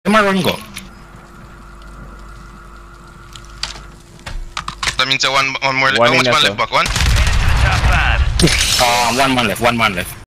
Run go. That means one more left. One How in much man that, left back? One? One man left.